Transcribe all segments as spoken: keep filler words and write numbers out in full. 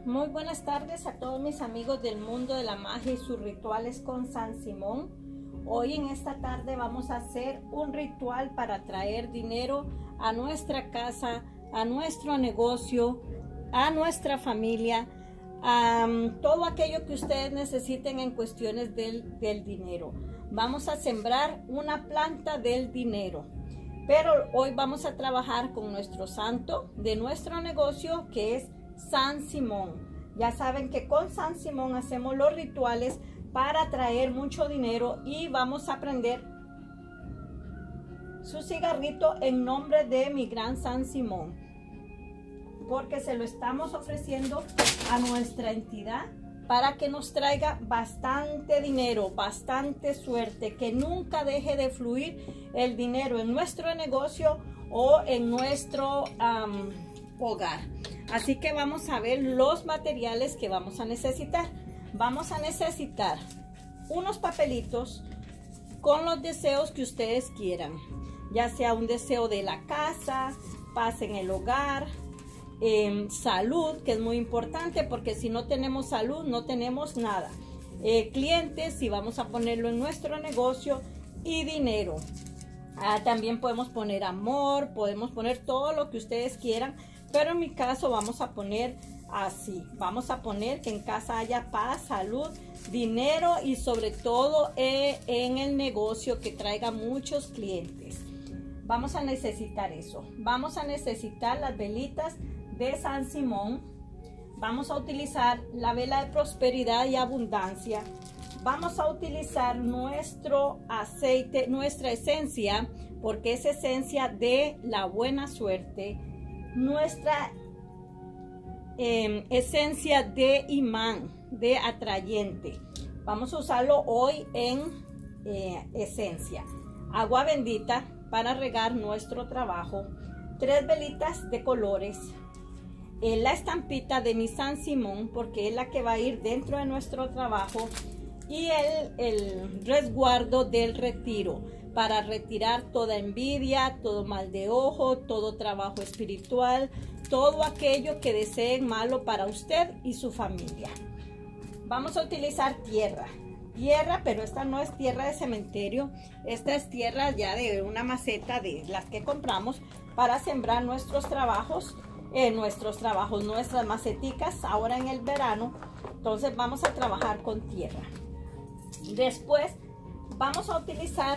Muy buenas tardes a todos mis amigos del mundo de la magia y sus rituales con San Simón. Hoy en esta tarde vamos a hacer un ritual para traer dinero a nuestra casa, a nuestro negocio, a nuestra familia, a um, todo aquello que ustedes necesiten en cuestiones del, del dinero. Vamos a sembrar una planta del dinero. Pero hoy vamos a trabajar con nuestro santo de nuestro negocio, que es San Simón. Ya saben que con San Simón hacemos los rituales para traer mucho dinero y vamos a prender su cigarrito en nombre de mi gran San Simón, porque se lo estamos ofreciendo a nuestra entidad para que nos traiga bastante dinero, bastante suerte, que nunca deje de fluir el dinero en nuestro negocio o en nuestro um, hogar. Así que vamos a ver los materiales que vamos a necesitar. Vamos a necesitar unos papelitos con los deseos que ustedes quieran, ya sea un deseo de la casa, paz en el hogar, Eh, salud, que es muy importante, porque si no tenemos salud no tenemos nada. Eh, clientes, si vamos a ponerlo en nuestro negocio, y dinero. Ah, también podemos poner amor, podemos poner todo lo que ustedes quieran, pero en mi caso vamos a poner así. Vamos a poner que en casa haya paz, salud, dinero y sobre todo eh, en el negocio, que traiga muchos clientes. Vamos a necesitar eso. Vamos a necesitar las velitas de San Simón. Vamos a utilizar la vela de prosperidad y abundancia. Vamos a utilizar nuestro aceite, nuestra esencia, porque es esencia de la buena suerte. Nuestra eh, esencia de imán, de atrayente. Vamos a usarlo hoy en eh, esencia. Agua bendita para regar nuestro trabajo. Tres velitas de colores. La estampita de mi San Simón, porque es la que va a ir dentro de nuestro trabajo, y el, el resguardo del retiro, para retirar toda envidia, todo mal de ojo, todo trabajo espiritual, todo aquello que deseen malo para usted y su familia. Vamos a utilizar tierra, tierra, pero esta no es tierra de cementerio, esta es tierra ya de una maceta de las que compramos para sembrar nuestros trabajos. En nuestros trabajos, nuestras maceticas ahora en el verano. Entonces vamos a trabajar con tierra. Después vamos a utilizar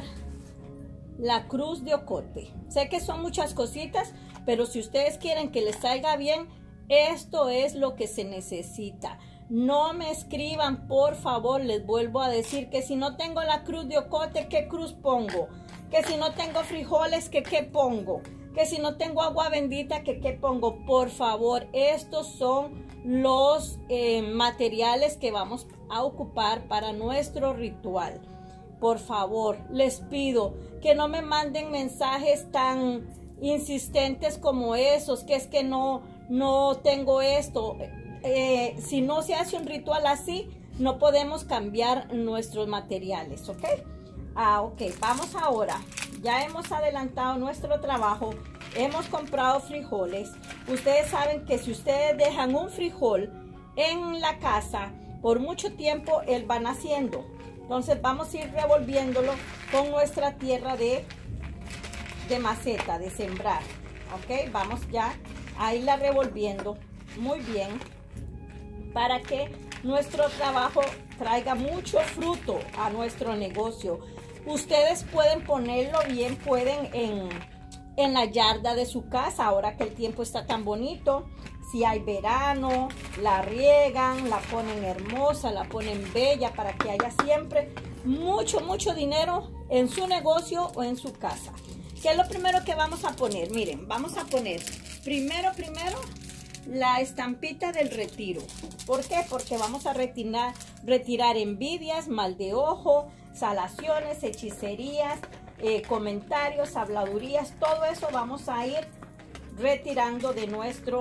la cruz de ocote. Sé que son muchas cositas, pero si ustedes quieren que les salga bien, esto es lo que se necesita. No me escriban, por favor, les vuelvo a decir que si no tengo la cruz de ocote, ¿qué cruz pongo? Que si no tengo frijoles, ¿qué qué pongo? Que si no tengo agua bendita, que qué pongo. Por favor, estos son los eh, materiales que vamos a ocupar para nuestro ritual. Por favor, les pido que no me manden mensajes tan insistentes como esos, que es que no, no tengo esto. Eh, si no se hace un ritual así, no podemos cambiar nuestros materiales, ¿ok? Ah, ok, vamos ahora. Ya hemos adelantado nuestro trabajo, hemos comprado frijoles. Ustedes saben que si ustedes dejan un frijol en la casa por mucho tiempo, él va naciendo. Entonces vamos a ir revolviéndolo con nuestra tierra de, de maceta, de sembrar. Ok, vamos ya a irla revolviendo muy bien para que nuestro trabajo traiga mucho fruto a nuestro negocio. Ustedes pueden ponerlo bien, pueden en, en la yarda de su casa, ahora que el tiempo está tan bonito. Si hay verano, la riegan, la ponen hermosa, la ponen bella, para que haya siempre mucho, mucho dinero en su negocio o en su casa. ¿Qué es lo primero que vamos a poner? Miren, vamos a poner primero, primero, la estampita del retiro. ¿Por qué? Porque vamos a retirar, retirar envidias, mal de ojo, salaciones, hechicerías, eh, comentarios, habladurías, todo eso vamos a ir retirando de nuestro,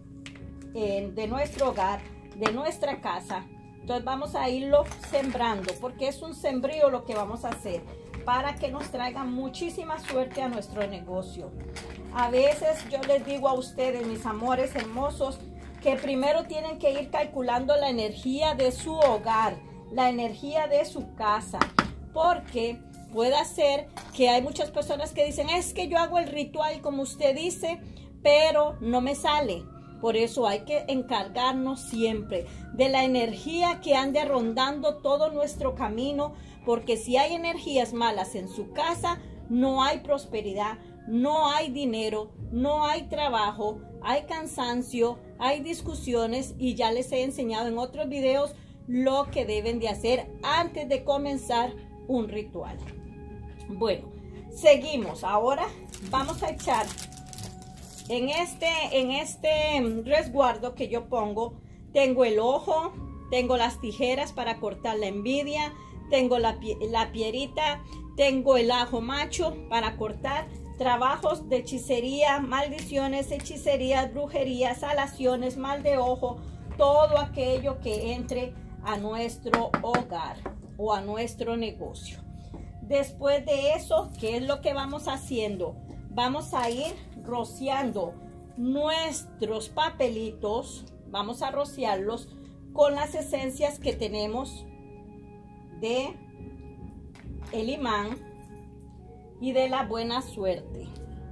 eh, de nuestro hogar, de nuestra casa. Entonces vamos a irlo sembrando, porque es un sembrío lo que vamos a hacer, para que nos traiga muchísima suerte a nuestro negocio. A veces yo les digo a ustedes, mis amores hermosos, que primero tienen que ir calculando la energía de su hogar, la energía de su casa, porque puede ser que hay muchas personas que dicen, es que yo hago el ritual como usted dice, pero no me sale. Por eso hay que encargarnos siempre de la energía que ande rondando todo nuestro camino, porque si hay energías malas en su casa, no hay prosperidad, no hay dinero, no hay trabajo, hay cansancio, hay discusiones, y ya les he enseñado en otros videos lo que deben de hacer antes de comenzar un ritual. Bueno, seguimos. Ahora vamos a echar en este, en este resguardo que yo pongo, tengo el ojo, tengo las tijeras para cortar la envidia, tengo la, la pierita, tengo el ajo macho para cortar trabajos de hechicería, maldiciones, hechicerías, brujerías, salaciones, mal de ojo, todo aquello que entre a nuestro hogar o a nuestro negocio. Después de eso, ¿qué es lo que vamos haciendo? Vamos a ir rociando nuestros papelitos, vamos a rociarlos con las esencias que tenemos de el imán y de la buena suerte.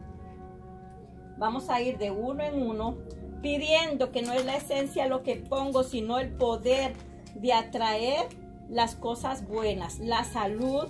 Vamos a ir de uno en uno pidiendo que no es la esencia lo que pongo, sino el poder de atraer las cosas buenas, la salud,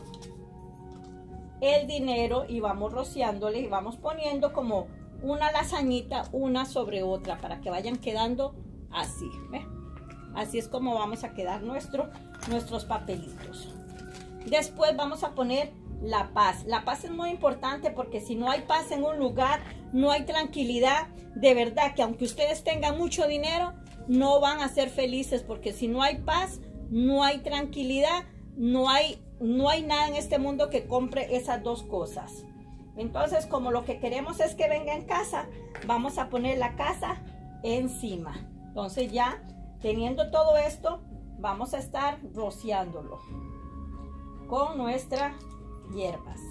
el dinero, y vamos rociándole y vamos poniendo como una lasañita una sobre otra para que vayan quedando así. ¿Ve? Así es como vamos a quedar nuestro, nuestros papelitos. Después vamos a poner la paz. La paz es muy importante, porque si no hay paz en un lugar, no hay tranquilidad. De verdad que aunque ustedes tengan mucho dinero, no van a ser felices, porque si no hay paz, no hay tranquilidad, no hay, no hay nada en este mundo que compre esas dos cosas. Entonces, como lo que queremos es que venga en casa, vamos a poner la casa encima. Entonces ya teniendo todo esto, vamos a estar rociándolo con nuestras hierbas.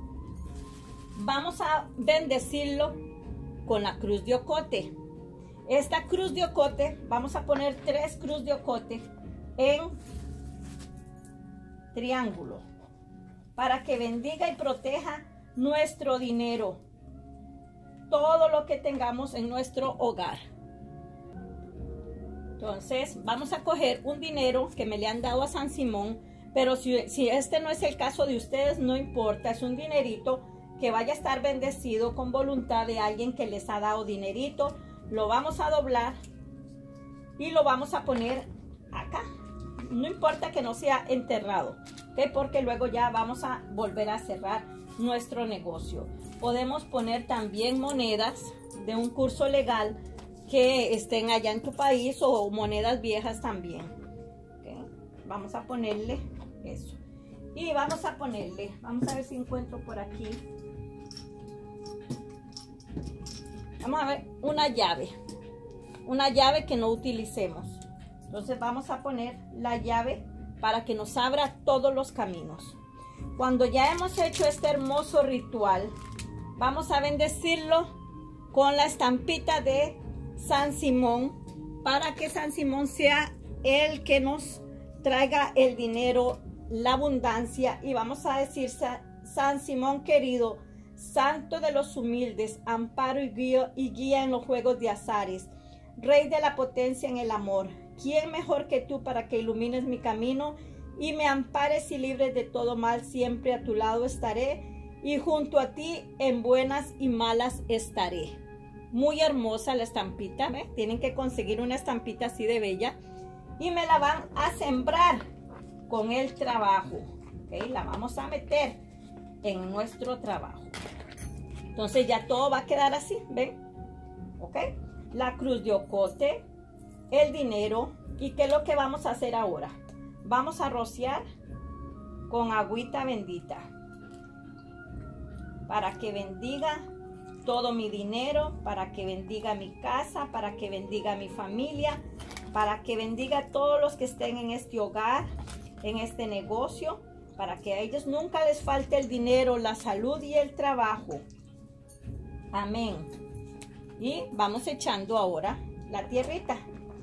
Vamos a bendecirlo con la cruz de ocote. Esta cruz de ocote, vamos a poner tres cruz de ocote en triángulo para que bendiga y proteja nuestro dinero, todo lo que tengamos en nuestro hogar. Entonces vamos a coger un dinero que me le han dado a San Simón, pero si, si este no es el caso de ustedes, no importa, es un dinerito que vaya a estar bendecido con voluntad de alguien que les ha dado dinerito. Lo vamos a doblar y lo vamos a poner acá. No importa que no sea enterrado, ¿okay? Porque luego ya vamos a volver a cerrar nuestro negocio. Podemos poner también monedas de un curso legal que estén allá en tu país, o monedas viejas también. ¿Okay? Vamos a ponerle eso. Y vamos a ponerle, vamos a ver si encuentro por aquí. Vamos a ver una llave, una llave que no utilicemos. Entonces vamos a poner la llave para que nos abra todos los caminos. Cuando ya hemos hecho este hermoso ritual, vamos a bendecirlo con la estampita de San Simón, para que San Simón sea el que nos traiga el dinero, la abundancia. Y vamos a decir: San Simón querido, santo de los humildes, amparo y guía, y guía en los juegos de azares, rey de la potencia en el amor, ¿quién mejor que tú para que ilumines mi camino y me ampares y libres de todo mal? Siempre a tu lado estaré y junto a ti en buenas y malas estaré. Muy hermosa la estampita, ¿ve? Tienen que conseguir una estampita así de bella y me la van a sembrar con el trabajo. ¿Okay? La vamos a meter en nuestro trabajo. Entonces ya todo va a quedar así, ¿ven? ¿Ok? La cruz de ocote, el dinero. ¿Y qué es lo que vamos a hacer ahora? Vamos a rociar con agüita bendita para que bendiga todo mi dinero, para que bendiga mi casa, para que bendiga mi familia, para que bendiga a todos los que estén en este hogar, en este negocio, para que a ellos nunca les falte el dinero, la salud y el trabajo. Amén. Y vamos echando ahora la tierrita.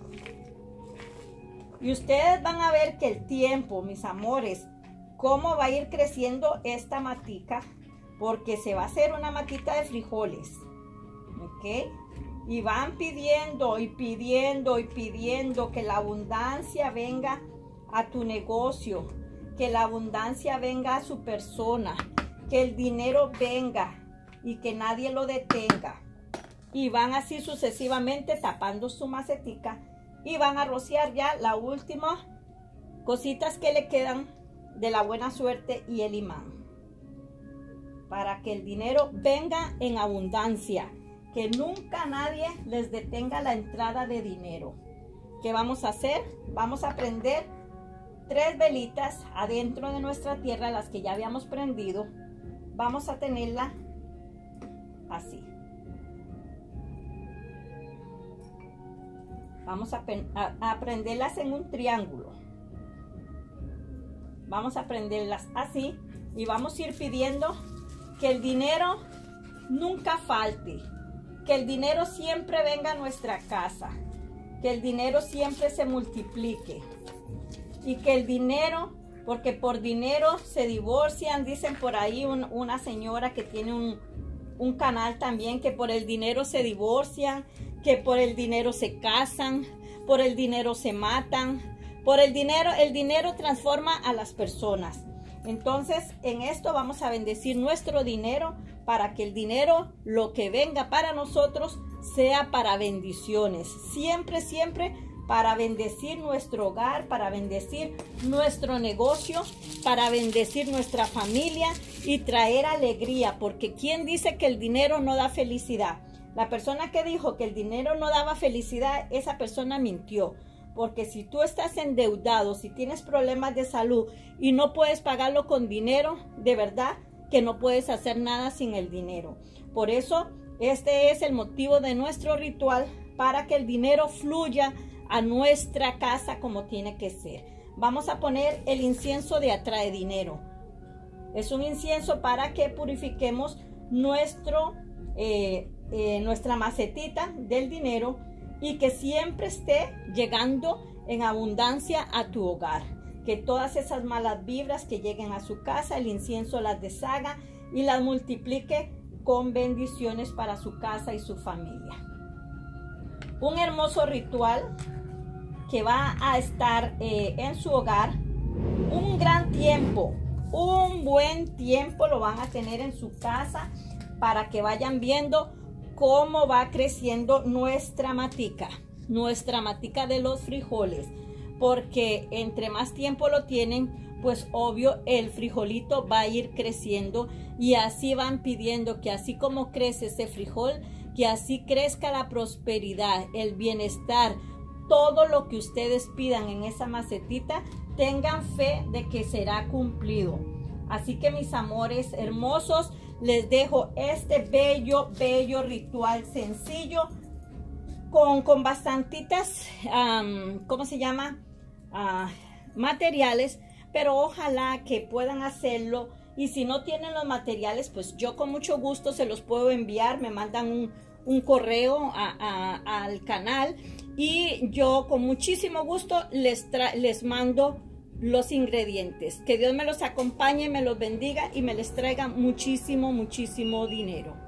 Y ustedes van a ver que el tiempo, mis amores, cómo va a ir creciendo esta matica, porque se va a hacer una matita de frijoles, ¿ok? Y van pidiendo y pidiendo y pidiendo que la abundancia venga a tu negocio, que la abundancia venga a su persona, que el dinero venga y que nadie lo detenga. Y van así sucesivamente tapando su macetica y van a rociar ya la última cositas que le quedan de la buena suerte y el imán, para que el dinero venga en abundancia, que nunca nadie les detenga la entrada de dinero. ¿Qué vamos a hacer? Vamos a prender tres velitas adentro de nuestra tierra, las que ya habíamos prendido. Vamos a tenerla así. Vamos a, a, a prenderlas en un triángulo. Vamos a prenderlas así y vamos a ir pidiendo que el dinero nunca falte, que el dinero siempre venga a nuestra casa, que el dinero siempre se multiplique y que el dinero, porque por dinero se divorcian, dicen por ahí un, una señora que tiene un, un canal también, que por el dinero se divorcian, que por el dinero se casan, por el dinero se matan, por el dinero, el dinero transforma a las personas. Entonces, en esto vamos a bendecir nuestro dinero para que el dinero, lo que venga para nosotros, sea para bendiciones. Siempre, siempre para bendecir nuestro hogar, para bendecir nuestro negocio, para bendecir nuestra familia y traer alegría. Porque ¿quién dice que el dinero no da felicidad? La persona que dijo que el dinero no daba felicidad, esa persona mintió. Porque si tú estás endeudado, si tienes problemas de salud y no puedes pagarlo con dinero, de verdad que no puedes hacer nada sin el dinero. Por eso, este es el motivo de nuestro ritual, para que el dinero fluya a nuestra casa como tiene que ser. Vamos a poner el incienso de atrae dinero. Es un incienso para que purifiquemos nuestro, eh, eh, nuestra macetita del dinero, y que siempre esté llegando en abundancia a tu hogar. Que todas esas malas vibras que lleguen a su casa, el incienso las deshaga y las multiplique con bendiciones para su casa y su familia. Un hermoso ritual que va a estar eh, en su hogar un gran tiempo, un buen tiempo lo van a tener en su casa, para que vayan viendo cómo va creciendo nuestra matica, nuestra matica de los frijoles, porque entre más tiempo lo tienen, pues obvio el frijolito va a ir creciendo, y así van pidiendo que así como crece ese frijol, que así crezca la prosperidad, el bienestar, todo lo que ustedes pidan en esa macetita, tengan fe de que será cumplido. Así que mis amores hermosos, les dejo este bello, bello ritual sencillo con, con bastantitas, um, ¿cómo se llama? Uh, materiales, pero ojalá que puedan hacerlo. Y si no tienen los materiales, pues yo con mucho gusto se los puedo enviar. Me mandan un, un correo a, a, al canal y yo con muchísimo gusto les, les mando los ingredientes. Que Dios me los acompañe, me los bendiga y me les traiga muchísimo, muchísimo dinero.